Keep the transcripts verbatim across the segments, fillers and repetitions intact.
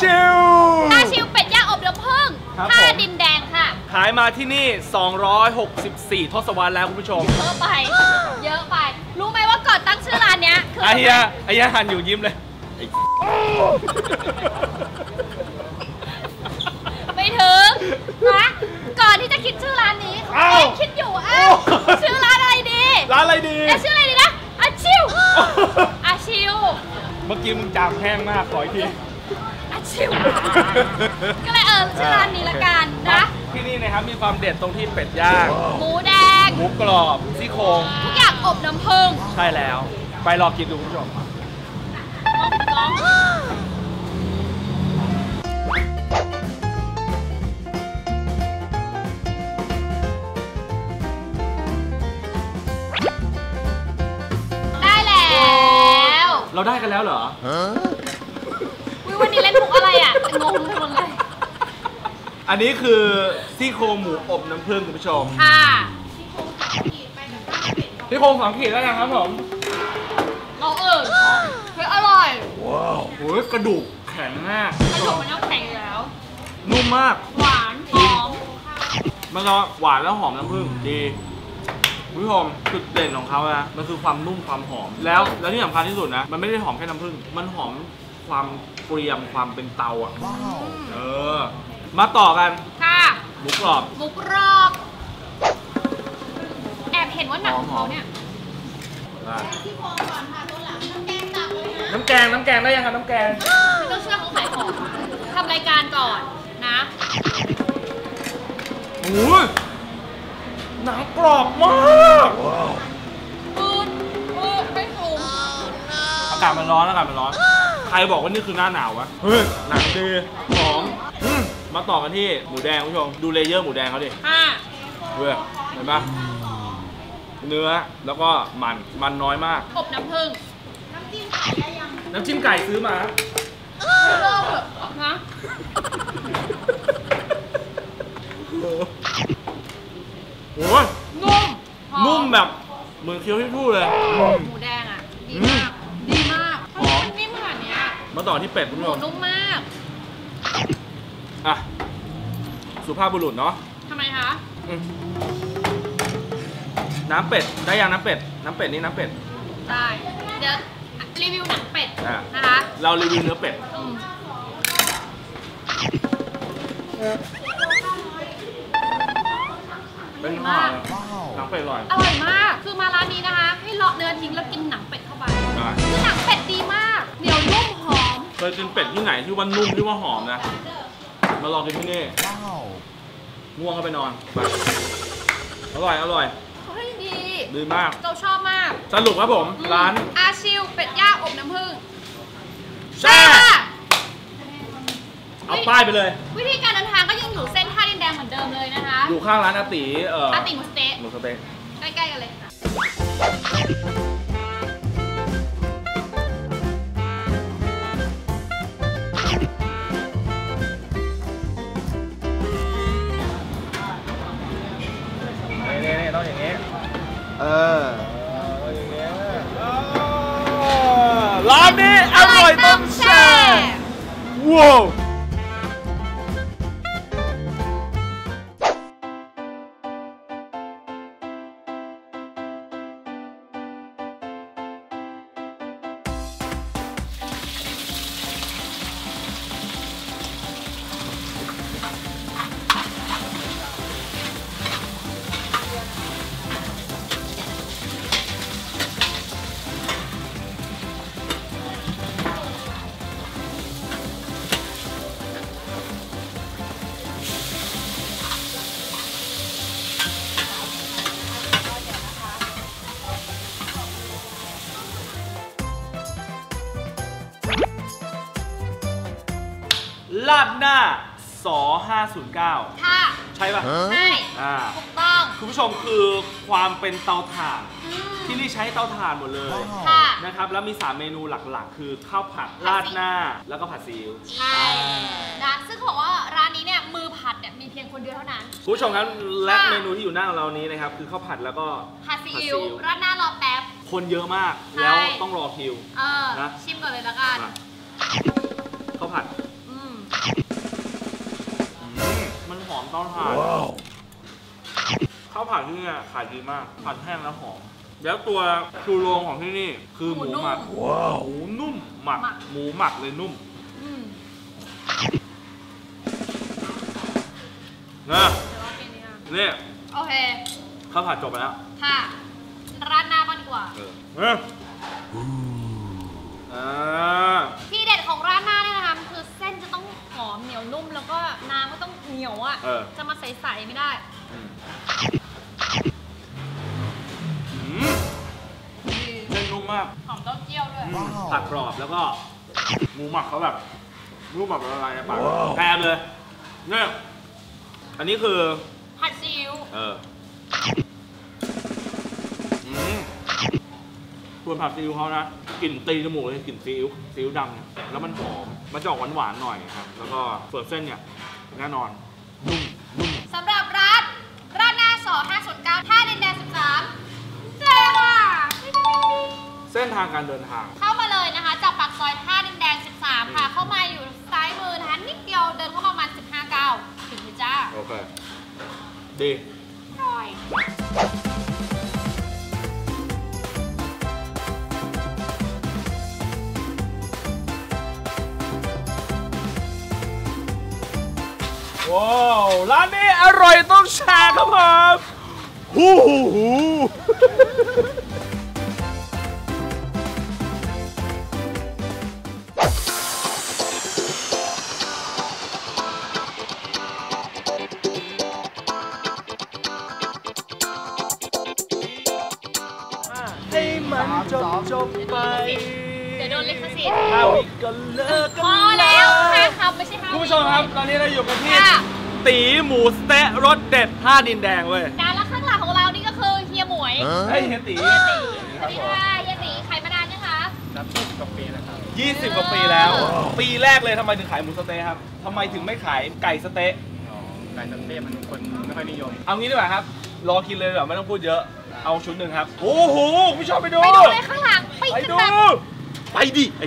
ชิวอาชิวเป็ดย่างอบน้ำผึ้งท่าดินแดงค่ะขายมาที่นี่สองร้อยหกสิบสี่ทศวรรษแล้วคุณผู้ชมเยอะไปเยอะไปรู้ไหมว่าก่อนตั้งชื่อร้านเนี้ยคือไอ้เหี้ยไอ้เหี้ยหันอยู่ยิ้มเลยไม่ถึงนะก่อนที่จะคิดชื่อร้านนี้เขาคิดอยู่อ้าวชื่อร้านอะไรดีร้านอะไรดีเอ๊ะชื่ออะไรดีนะอาชิวอาชิวเมื่อกี้มึงจามแห้งมากขออีกทีอาชิวก็เลยเออชื่อร้านนี้ละกันนะที่นี่นะครับมีความเด็ดตรงที่เป็ดย่างหมูแดงหมูกรอบซี่โครงทุกอย่างอบน้ำผึ้งใช่แล้วไปรอกินดูคุณผู้ชมได้แล้วเราได้กันแล้วเหรอวิวันนี้เล่นมุกอะไรอ่ะงงไปหมดเลยอันนี้คือซี่โครงหมูอบน้ำผึ้งคุณผู้ชมค่ะซี่โครงสองขีดแล้วนะครับผมเราเออเฮ้ยอร่อยว้าวโหกระดูกแข็งมากกระดูกมันต้องแข็งแล้วนุ่มมากหวานหอมมันจะหวานแล้วหอมน้ำผึ้งดีคุณผู้ชมจุดเด่นของเขานะมันคือความนุ่มความหอมแล้วแล้วที่สำคัญที่สุดนะมันไม่ได้หอมแค่น้ำผึ้งมันหอมความเกรียมความเป็นเตาอ่ะเออมาต่อกันค่ะหมูกรอบหมูกรอบแอบเห็นว่าหนังของเขาเนี่ยน้ำแกงน้ำแกงได้ยังครับน้ำแกงไม่ต้องเชื่อเขาขายของทำรายการก่อนนะโอ้ยหนังกรอบมากปืนปืนไม่สูงอากาศมันร้อนอากาศมันร้อนใครบอกว่านี่คือหน้าหนาววะเฮ้ยหนังดีหอมมาต่อกันที่หมูแดงคุณผู้ชมดูเลเยอร์หมูแดงเขาดิเว้ยเห็นปะเนื้อแล้วก็มันมันน้อยมากอบน้ำผึ้งน้ำจิ้มไก่ได้ยังน้ำจิ้มไก่ซื้อมาเลิกเถอะนะโอ้ยนุ่มนุ่มแบบเหมือนเคี้ยวที่ทู่เลยหมูแดงอ่ะดีมากดีมากหอมนิ่มขนาดนี้มาต่อที่เป็ดคุณผู้ชมนุ่มมากอ่ะสุภาพบุรุษเนาะทำไมคะน้ำเป็ดได้ยังน้ำเป็ดน้ำเป็ดนี่น้ำเป็ดได้เดี๋ยวรีวิวหนังเป็ดนะคะเรารีวิวเนื้อเป็ดเป็นมากหนังเป็ดอร่อยอร่อยมากคือมาร้านนี้นะคะให้เลาะเนื้อทิ้งแล้วกินหนังเป็ดเข้าไปคือหนังเป็ดดีมากเหนียวนุ่มหอมเคยกินเป็ดที่ไหนที่ว่านุ่มที่ว่าหอมนะมาลองกินที่นี่ง่วงเข้าไปนอนไปอร่อยอร่อยเฮ้ยดีดีมากเราชอบมากสรุปครับผมร้านอาชิวเป็ดย่างอบน้ำผึ้งใช่เอาป้ายไปเลยวิธีการเดินทางก็ยังอยู่เส้นท่าดินแดงเหมือนเดิมเลยนะคะอยู่ข้างร้านอาติเอ่ออาติหมูสเต๊ะหมูสเต๊ะใกล้ๆกันเลยนี่ๆต้องอย่างนี้เอออย่างนี้ร้านนี้อร่อยต้องแซ่บว้าวลาดหน้าสอห้าศูนย์เก้าค่ะใช่ป่ะใช่ถูกต้องคุณผู้ชมคือความเป็นเตาถ่านที่นี่ใช้เตาถ่านหมดเลยนะครับแล้วมีสามเมนูหลักๆคือข้าวผัดราดหน้าแล้วก็ผัดซีอิ๊วใช่นะซึ่งบอกว่าร้านนี้เนี่ยมือผัดเนี่ยมีเพียงคนเดียวเท่านั้นคุณผู้ชมครับและเมนูที่อยู่หน้าเรานี้นะครับคือข้าวผัดแล้วก็ผัดซีอิ๊วราดหน้ารอแป๊บคนเยอะมากแล้วต้องรอคิวนะชิมก่อนเลยละกันข้าวผัดต้องทานข้าวผัดที่นี่ขายดีมากผัดแห้งแล้วหอมแล้วตัวชูโรงของที่นี่คือหมูหมักหมูนุ่มหมักหมูหมักเลยนุ่มนะนี่โอเคข้าวผัดจบไปแล้วค่ะร้านหน้าบ้างดีกว่าเออที่เด็ดของร้านหน้าเนี่ยนะคะคือเส้นจะต้องหอมเหนียวนุ่มแล้วก็น้ำก็ต้องเหนียวอ่ะจะมาใสๆไม่ได้เส้นนุ่มมากหอมเต้าเจี้ยวด้วยผัดกรอบแล้วก็หมูหมักเขาแบบนุ่มแบบละลายในปากแพงเลยเนี่ยอันนี้คือผัดซีอิ๊วเออส่วนผัดซีอิ๊วเขานะกลิ่นตีจมูกเลยกลิ่นซีอิ๊วซีอิ๊วดำเนี่ยแล้วมันหอมมันจะออกหวานๆหน่อยครับแล้วก็ส่วนเส้นเนี่ยแน่นอนนุ่มนุ่มสำหรับร้านร้านหน้าสอห้าศูนย์เก้าท่าดินแดงสิบสามเจ้าเส้นทางการเดินทางเข้ามาเลยนะคะจากปากซอยท่าดินแดงสิบสามค่ะเข้ามาอยู่ซ้ายมือนะคะนิดเดียวเดินเข้ามาประมาณสิบห้าก้าวถึงเลยจ้าโอเคดีอร่อยว้าวร้านนี้อร่อยต้องแชร์ครับผมฮู้ฮู้ฮู้ให้มันจบจบไปเดี๋ยวโดนลิขสิทธิ์เอาอีกก็เลิกกันพอแล้วค่ะครับไม่ใช่ค่ะคุณผู้ชมครับตอนนี้เราอยู่กันที่ตีหมูสเต๊ะรสเด็ดท่าดินแดงเว้ยแล้วข้างหลังของเรานี่ก็คือเฮียหมวยเฮ้ยเฮียตีเฮียตีสวัสดีค่ะเฮียตีขายมานานยังคะนับยี่สิบกว่าปีแล้วครับยี่สิบกว่าปีแล้วปีแรกเลยทำไมถึงขายหมูสเต๊ะครับทำไมถึงไม่ขายไก่สเต๊ะไก่สเต๊ะมันคนไม่ค่อยนิยมเอางี้ดีกว่าครับรอกินเลยแบบไม่ต้องพูดเยอะเอาชุดหนึ่งครับโอ้โหผู้ชมไปดูไปดูเลยข้างหลังไปดูไปดิไอ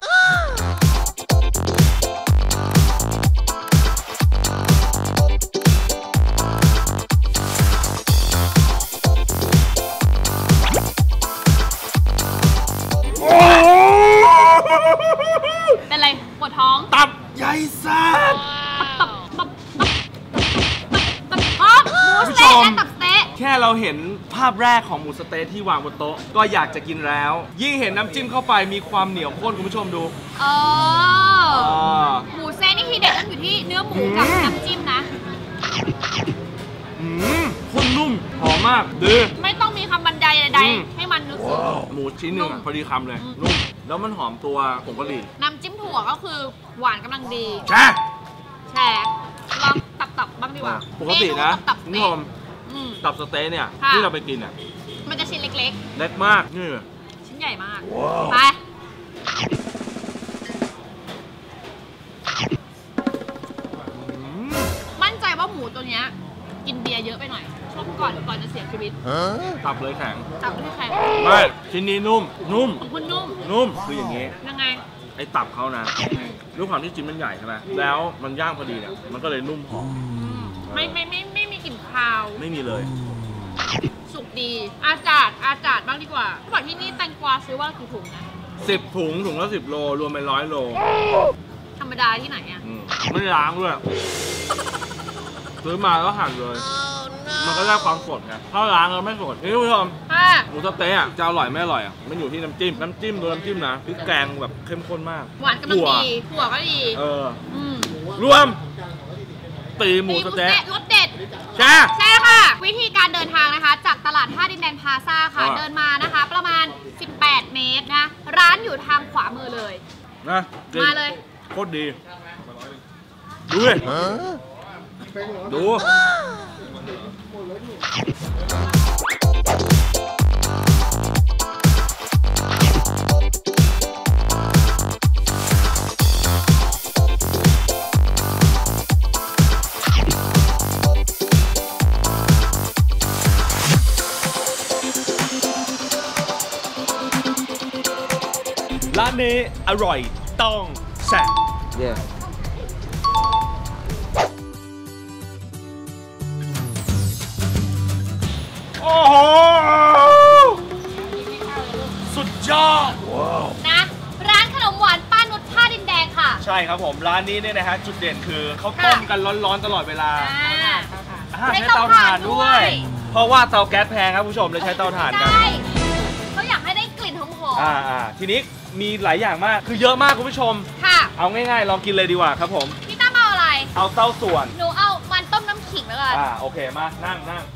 เป็นไรปวดท้องตับใหญ่ซ่าตับตับตับตับตับหมูสเต๊ะและตับสเต๊ะแค่เราเห็นภาพแรกของหมูสเต๊ะที่วางบนโต๊ะก็อยากจะกินแล้วยิ่งเห็นน้ำจิ้มเข้าไปมีความเหนียวข้นคุณผู้ชมดูเออหมูสเต๊ะนี่ทีเด็ดต้องอยู่ที่เนื้อหมูกับน้ำจิ้มนะอืมข้นนุ่มหอมมากดีไม่ต้องมีคำบรรยายใดๆให้มันรู้สึกหมูชิ้นหนึ่งพอดีคำเลยนุ่มแล้วมันหอมตัวผงกะหรี่น้ำจิ้มถั่วก็คือหวานกำลังดีแช่แช่ลองตับตับบ้างดีกว่าปกตินะคุณผู้ชมตับสเต๊ะเนี่ยที่เราไปกินเนี่ยมันจะชิ้นเล็กๆเล็กมากนี่ชิ้นใหญ่มากไปมั่นใจว่าหมูตัวเนี้ยกินเบียร์เยอะไปหน่อยช่วงก่อนก่อนจะเสียชีวิตตับเลยแข็งตับเลยแข็งไม่ชิ้นนี้นุ่มนุ่มคุณนุ่มนุ่มคืออย่างงี้ยังไงไอ้ตับเขานะด้วยความที่ชิ้นมันใหญ่ใช่ไหมแล้วมันย่างพอดีเนี่ยมันก็เลยนุ่มหอมไม่ไม่ไม่ไม่มีกลิ่นคาวไม่มีเลยสุกดีอาจารย์อาจารย์บ้างดีกว่าบอกที่นี่แตงกวาซื้อว่ากี่ถุงนะสิบถุงถุงละสิบโลรวมเป็นร้อยโลธรรมดาที่ไหนอ่ะไม่ล้างด้วยซื้อมาแล้วหั่นเลยมันก็ได้ความสดไงถ้าล้างแล้วไม่สดนี่คุณผู้ชมหมูสเต๊ะจะอร่อยไม่อร่อยอ่ะมันอยู่ที่น้ำจิ้มน้ำจิ้มตัวน้ำจิ้มนะพริกแกงแบบเข้มข้นมากหวานกำลังดีถั่วก็ดีเออรวมตีหมูสเต๊ะรสเด็ดใช่ใช่ค่ะวิธีการเดินทางนะคะจากตลาดท่าดินแดงพลาซ่าค่ะเดินมานะคะประมาณสิบแปดเมตรนะร้านอยู่ทางขวามือเลยนะมาเลยโคตรดีดูเลยดู ร้านนี้อร่อยต้องแซ่บ yeah. โอ้โหสุดยอดนะร้านขนมหวานป้านุชท่าดินแดงค่ะใช่ครับผมร้านนี้เนี่ยนะฮะจุดเด่นคือเขาต้มกันร้อนๆตลอดเวลาใช้เตาถ่านด้วยเพราะว่าเตาแก๊สแพงครับผู้ชมเลยใช้เตาถ่านกันใช่เขาอยากให้ได้กลิ่นหอมๆอ่าอ่าทีนี้มีหลายอย่างมากคือเยอะมากคุณผู้ชมค่ะเอาง่ายๆลองกินเลยดีกว่าครับผมพี่ตั้มเอาอะไรเอาเต้าส่วนหนูเอามันต้มน้ำขิงแล้วกันอ่าโอเคมานั่งนั่ง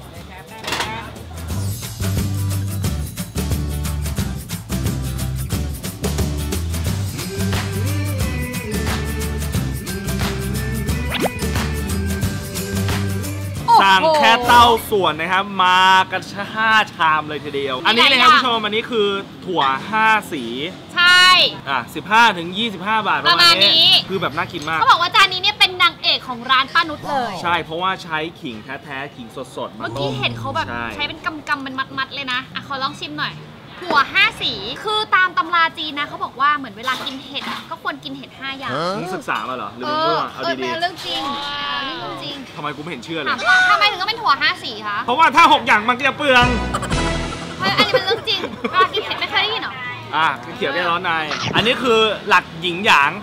สั่งแค่เต้าส่วนนะครับมากันห้าชามเลยทีเดียวอันนี้เลยครับผู้ชมอันนี้คือถั่วห้าสีใช่อ่ะสิบห้าถึงยี่สิบห้าบาทประมาณนี้คือแบบน่ากินมากเขาบอกว่าจานนี้เนี่ยเป็นนางเอกของร้านป้านุชเลยใช่เพราะว่าใช้ขิงแท้ๆขิงสดๆมาต้มเมื่อกี้เห็นเขาแบบใช้เป็นกำๆเป็นมัดๆเลยนะอ่ะขอลองชิมหน่อยถั่วห้าสีคือตามตำราจีนนะเขาบอกว่าเหมือนเวลากินเห็ดก็ควรกินเห็ดห้าอย่างมึงศึกษามาเหรอหรือมึงรู้เอาดีๆเรื่องจริงเรื่องจริงทำไมกูไม่เห็นเชื่อเลยทำไมถึงต้องเป็นถั่วห้าสีคะเพราะว่าถ้าหกอย่างมันจะเปลืองเพราะอันนี้เป็นเรื่องจริงเวลากินเห็ดไม่เคยได้ยินหรออ่ะเขียวแก้ร้อนในอันนี้คือหลักหญิงหยาง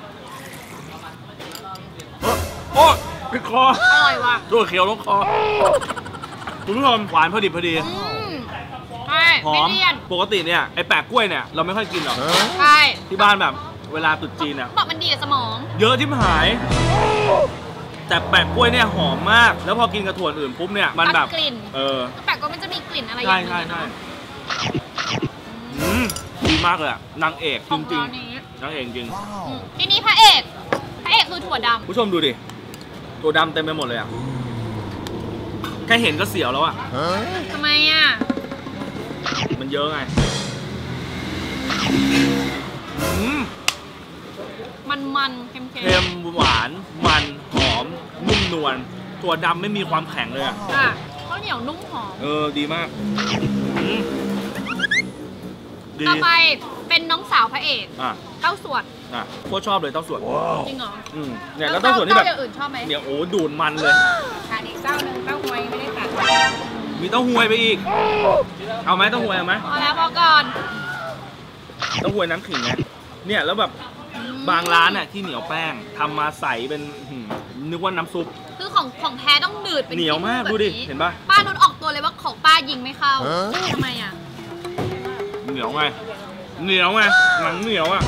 โอ้ปิดคออร่อยว่ะตัวเขียวลงคอคุณผู้ชมหวานพอดีพอดีหอมปกติเนี่ยไอ้แปะกล้วยเนี่ยเราไม่ค่อยกินหรอกใช่ที่บ้านแบบเวลาตุ่จีนเนี่ยบอกมันดีกับสมองเยอะที่หายแต่แปะกล้วยเนี่ยหอมมากแล้วพอกินกับถั่วอื่นปุ๊บเนี่ยมันแบบกลิ่นเออแปะกล้วยมันจะมีกลิ่นอะไรใช่ใช่ใช่ดีมากเลยอะนางเอกจริงๆนางเอกจริงทีนี้พระเอกพระเอกคือถั่วดำผู้ชมดูดิถั่วดำเต็มไปหมดเลยอะแค่เห็นก็เสียวแล้วอะทำไมอะมันเยอะไงมันมันเค็มเค็มหวานมันหอมนุ่มนวลถั่วดำไม่มีความแข็งเลยอ่ะข้าวเหนียวนุ่มหอมเออดีมากต่อไปเป็นน้องสาวพระเอกเต้าส่วนอ่ะโคตรชอบเลยเต้าส่วนจริงเหรออืมเนี่ยแล้วเต้าส่วนนี่แบบอื่นชอบไหมเนี่ยโอ้ดูดมันเลยค่ะอีกเต้านึงเต้าหวยไม่ได้ตัดมีเต้าหวยไปอีกเอาไหมเต้าหวยเอาไหมเอาแล้วพอก่อนเต้าหวยน้ำขิงไงเนี่ยแล้วแบบบางร้านน่ะที่เหนียวแป้งทำมาใสเป็นนึกว่าน้ำซุปคือของของแท้ต้องหนืดเป็นเหนียวมากดูดิเห็นปะป้านุชออกตัวเลยว่าของป้ายิงไม่เข้าทำไมอ่ะเหนียวไงเหนียวไงหนังเหนียวอ่ะ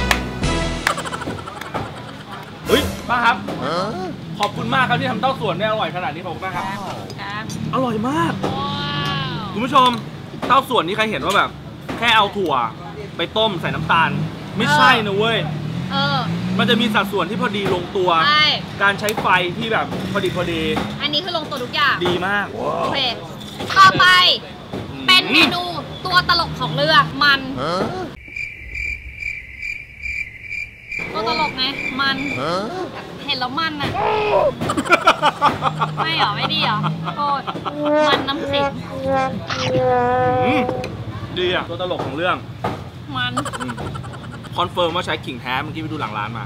เฮ้ยป้าครับขอบคุณมากครับที่ทำเต้าส่วนได้อร่อยขนาดนี้ขอบคุณมากครับอร่อยมากคุณผู้ชมเต้าส่วนนี้ใครเห็นว่าแบบแค่เอาถั่วไปต้มใส่น้ำตาลไม่ใช่นะเว้ยเออมันจะมีสัดส่วนที่พอดีลงตัวการใช้ไฟที่แบบพอดีพอดีอันนี้คือลงตัวทุกอย่างดีมากโอเคต่อไปเป็นเมนูตัวตลกของเรือมันตัวตลกไงมันเห็นแล้วมันอ่ะไม่หรอไม่ดีหรอโทษมันน้ำขิงดีอ่ะตัวตลกของเรื่องมันคอนเฟิร์มว่าใช้ขิงแท้เมื่อกี้ไปดูหลังร้านมา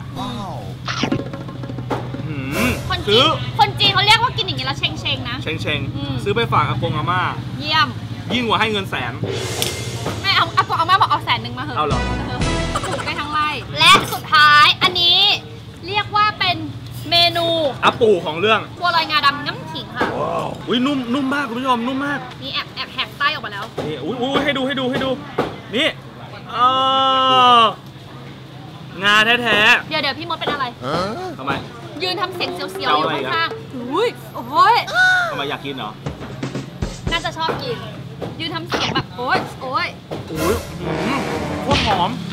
คนจีนคนจีนเขาเรียกว่ากินอย่างนี้แล้วเชงเชงนะเชงเชงซื้อไปฝากอากงอาม่าเยี่ยมยิ่งกว่าให้เงินแสนไม่เอาอากงอาม่าบอกเอาแสนหนึ่งมาเหอะเอาเหรอถูกไปทั้งไร่และสุดท้ายอันนี้เรียกว่าเป็นเมนูอาปูของเรื่องบัวลอยงาดำน้ำขิงค่ะอุ้ยนุ่มนุ่มมากคุณผู้ชมนุ่มมากนี่แอบแอบแหกไส้ออกมาแล้วนี่อุ้ยอุ้ยให้ดูให้ดูให้ดูนี่เอองาแท้ๆเดี๋ยวเดี๋ยวพี่มดเป็นอะไรทำไมยืนทำเสียงเสียวๆอยู่ข้างๆอุ้ยโอ้ยทำไมอยากกินเหรอน่าจะชอบกินยืนทำเสียงแบบโอ๊ยโอ๊ยโอ้ยโคตรหอม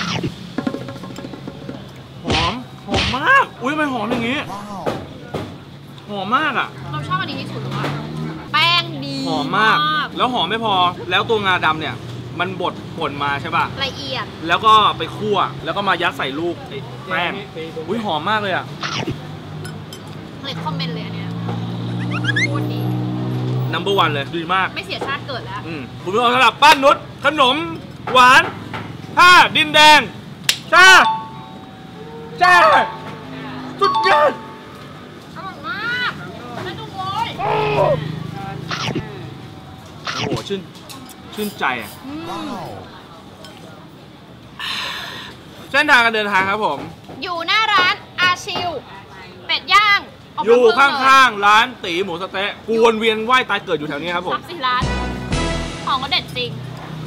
หอมหอมมากอุ้ยทำไมหอมอย่างงี้หอมมากอ่ะเราชอบอันนี้ที่สุดเลยแป้งดีหอมมากแล้วหอมไม่พอแล้วตัวงาดำเนี่ยมันบดผลมาใช่ป่ะละเอียดแล้วก็ไปคั่วแล้วก็มายัดใส่ลูกแป้งอุ้ยหอมมากเลยอ่ะเลยคอมเมนต์เลยอันเนี้ยพูดดีนัมเบอร์วันเลยดีมากไม่เสียชาติเกิดแล้วอืมคุณผู้ชมสำหรับป้านุชขนมหวานผ้าดินแดงจ้าจ้าสุดยอดอร่อยมากไม่ต้องโวยโอ้โหชื่นชื่นใจอ่ะเส้นทางการเดินทางครับผมอยู่หน้าร้านอาชิวเป็ดย่างกอยู่น้ำผึ้ข้างๆร้านตีหมูสะเต๊ะกูวนเวียนไหว้ตายเกิดอยู่แถวนี้ครับผสาม มสี่ร้านของก็เด็ดจริง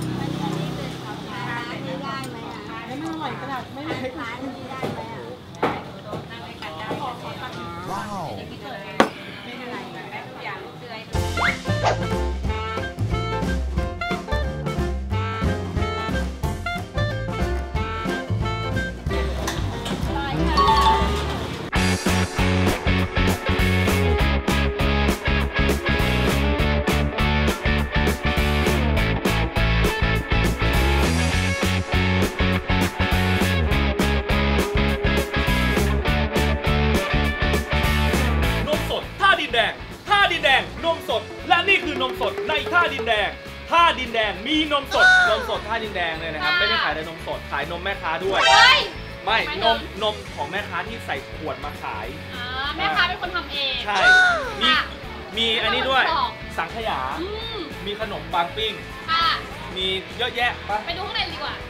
นมสดท่าดินแดงท่าดินแดงนมสดและนี่คือนมสดในท่าดินแดงท่าดินแดงมีนมสดนมสดท่าดินแดงเลยนะครับไม่ได้ขายแต่นมสดขายนมแม่ค้าด้วยเฮ้ยไม่นมนมของแม่ค้าที่ใส่ขวดมาขายอ่าแม่ค้าเป็นคนทำเองใช่มีค่ะมีอันนี้ด้วยไม่ต้องบอกสังขยาอืมมีขนมปังปิ้งค่ะมีเยอะแยะปะไปดูข้างในดีกว่า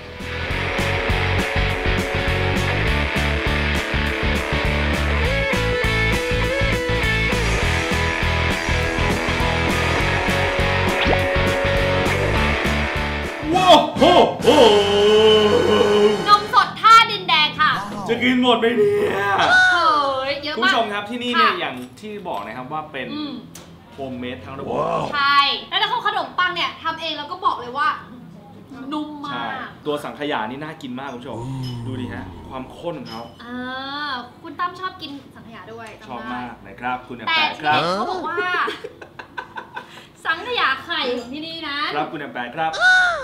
ว้าวโอ้โหนมสดท่าดินแดงค่ะจะกินหมดไหมเนี่ยเฮ้ยเยอะคุณมากผู้ชมครับที่นี่เนี่ยค่ะอย่างที่บอกนะครับว่าเป็นอืมโฮมเมดทั้งระบบใช่ แล้วถ้าเขาขนมปังเนี่ยทำเองแล้วก็บอกเลยว่า นุ่มมาใช่กตัวสังขยานี่น่ากินมากคุณผู้ชมดูดิฮะความข้นของเขาอ่าคุณตั้มชอบกินสังขยาด้วยจำชอบได้มากนะครับคุณแอมแต่แปะที่ครับนี่เขาบอกว่า สังขยาไข่ของที่นี่นะครับคุณแอมแปะครับ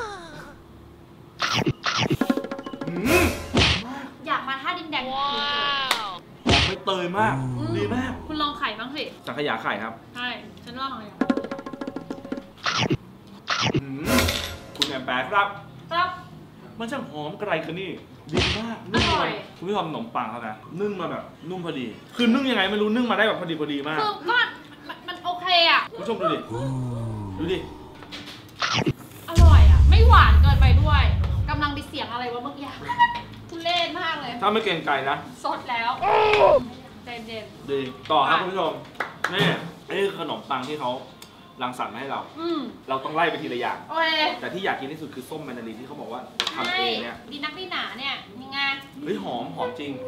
อืมอยากมาท่าดินแดงว้าหอมใบเตยมากดีมากคุณลองไข่บ้างสิสังขยาไข่ครับใช่ ฉันลองอะไรอืมคุณแอมแปะครับครับมันช่างหอมไกลกันนี่ดีมากนึ่งอร่มาอยคุณผู้ชมขนมปังเขานะนึ่งมาแบบนุ่มพอดี คือนึ่งยังไงไม่รู้นึ่งมาได้แบบพอดีพอดีมากคือก็มันมันโอเคอ่ะคุณผู้ชมดูดิดูดิอร่อยอ่ะ ไม่หวานเกินไปด้วยกำลังมีเสียงอะไรวะเมื่อกี้ทุเรศมากเลยถ้าไม่เกรงใจนะสดแล้วเย็นเย็นดีต่อครับคุณผู้ชมนี่นี่คือขนมปังที่เขารังสรรค์มาให้เราอืมเราต้องไล่ไปทีละอย่างโอเคแต่ที่อยากกินที่สุดคือส้มแมนดารินที่เขาบอกว่าทำเองเนี่ยดีนักดีหนาเนี่ยยังไงเฮ้ยหอมหอมจริง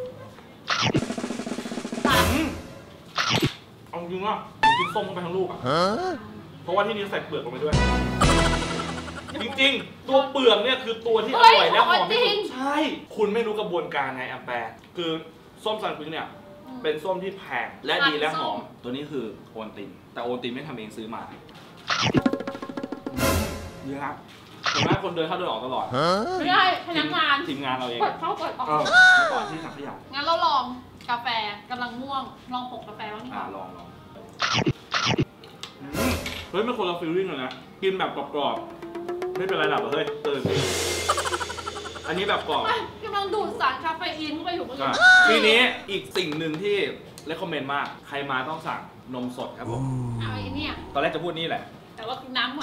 ตัดอืมเอาจริงว่าผมกินส้มเข้าไปทั้งลูกอะเพราะว่าที่นี่ใส่เปลือกลงไปด้วย จริงๆ ตัวเปลือกเนี่ยคือตัวที่อร่อยและหอมที่สุดใช่ คุณไม่รู้กระบวนการไงแอมแปร์คือส้มซันพึ่งเนี่ย เป็นส้มที่แพงและดีและหอม ตัวนี้คือโอนติน แต่โอนตินไม่ทำเองซื้อมานี่ครับเห็นไหมคนเดินเข้าเดินออกตลอดไม่ได้พนักงานทีมงานเราเองเปิดเข้าเปิดออกเออก่อนที่สังขยางั้นเราลองกาแฟกำลังม่วง ลองผกกาแฟบ้างดีกอ่าว่าลองลองอืมเฮ้ยไม่คนละฟีลลิ่งเลยนะ กินแบบกรอบๆ ไม่เป็นไรหรอกเฮ้ยตื่นอันนี้แบบกรอบไม่กำลังดูดสารคาเฟอีนเข้าไปอยู่เมื่อกี้อ่ะทีนี้อีกสิ่งหนึ่งที่เลคคอมเมนต์มาก ใครมาต้องสั่งนมสดครับผมเอาไอ้เนี่ยตอนแรกจะพูดนี่แหละแต่ว่าน้ำหมด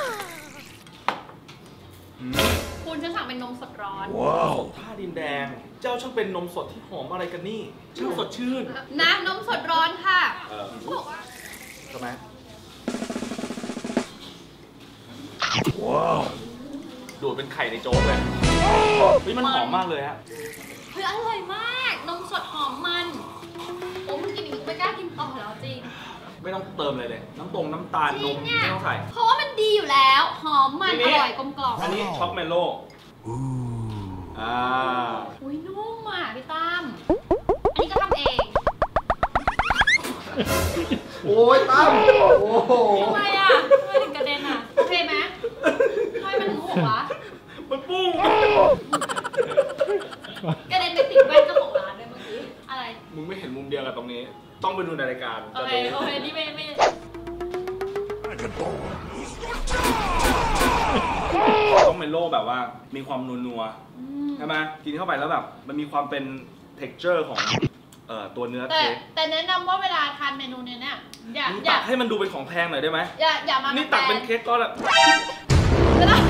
อืมคุณฉันสั่งเป็นนมสดร้อนว้าวท่าดินแดง เจ้าช่างเป็นนมสดที่หอมอะไรกันนี่ช่างสดชื่นน้ำนมสดร้อนค่ะเออเขาบอกว่าใช่ไหมว้าวดูดเป็นไข่ในโจ๊กเลยเฮ้ยมันหอมมากเลยฮะเฮ้ยอร่อยมาก นมสดหอมมันโอ้มึงกินอีกไม่กล้ากินต่อแล้วจริงไม่ต้องเติมเลยเลย น้ำตรงน้ำตาลจนริงมเนี่ยไม่ต้องใส่เพราะว่ามันดีอยู่แล้ว หอมมันทีอนี้ร่อยกลมกล่อมอันนี้ช็อกเมลโล่อ่าอุ้ยนุ่มอ่ะพี่ตั้มอันนี้ก็ทำเองโอ้ยตั้มโอ้โหทำไมอ่ะทำไมถึงกระเด็นอ่ะโอเคไหมทำไมมันถึงหัววะมันปุ้งกระเด็นไปติดแว่นเจ้าของร้านเลยเมื่อกี้อะไรมึงไม่เห็นมุมเดียวกับตรงนี้ ต้องไปดูในรายการโอจะเคดูโอเคนี่ไม่ไม่ช็อกเมลโล่แบบว่ามีความนัวๆใช่ไหมกินเข้าไปแล้วแบบมันมีความเป็น texture ของเอ่อตัวเนื้อแต่เค้กแต่แนะนำว่าเวลาทานเมนูเนี้ยเนี่ยอย่ามึงอย่าตักให้มันดูเป็นของแพงหน่อยได้ไหมอย่าอย่ามานี่ตักเป็นเค้กก้อนละก็ได้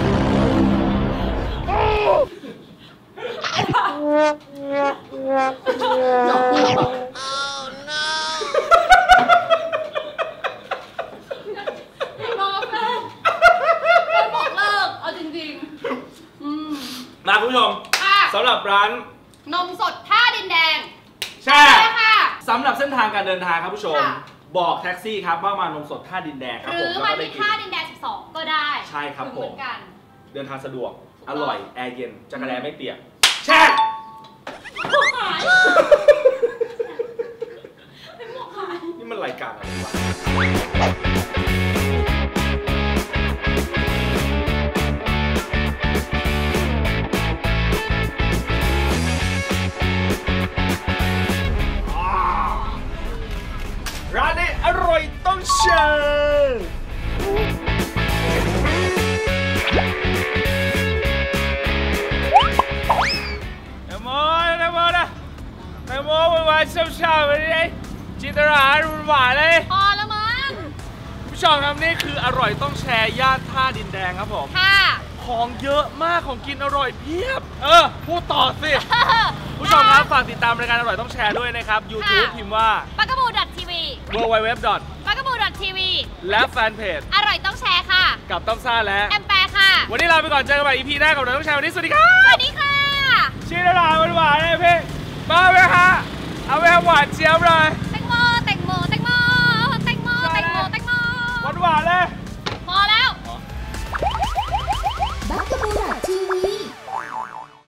มาคุณผู้ชมค่ะสำหรับร้านนมสดท่าดินแดงแช่ใช่ค่ะสำหรับเส้นทางการเดินทางครับผู้ชมค่ะบอกแท็กซี่ครับว่ามานมสดท่าดินแดงครับหผรืมอแล้วมาก็ได้ที่กินท่าดินแดงสิบสองก็ได้ใช่ครับผมเหมือนกันเดินทางสะดวกถูกต้อองร่อยแอร์เย็นจักรแลไม่เปียกแช่หายนี่มันรายการอะไรวะร้านนี้อร่อยต้องเชิญแตงโมแตงโมนะแตงโมหวานๆช่ำๆไปดิจินตราหวานๆเลยพอแล้วมั้งผู้ชมครับนี่คืออร่อยต้องแชร์ย่านท่าดินแดงครับผมค่ะของเยอะมากของกินอร่อยเพียบ เออ พูดต่อสิ ผู้ชมครับฝากติดตามรายการอร่อยต้องแชร์ด้วยนะครับ YouTube พิมพ์ว่าปากกระบูดทีวีดับเบิลยู ดับเบิลยู ดับเบิลยู ดอทปากกระบูดทีวีและแฟนเพจอร่อยต้องแชร์ค่ะกับต้อมซ่าและแอมแปร์ค่ะวันนี้ลาไปก่อนเจอกันใหม่ อี พี หน้ากับอร่อยต้องแชร์วันนี้สวัสดีครับสวัสดีค่ะชื่ออร่อยหวานๆเลยพี่มาไหมฮะเอาไปหวานเจี๊ยบเลยแตงโมแตงโมแตงโมแตงโมแตงโมแตงโมหวานๆเลย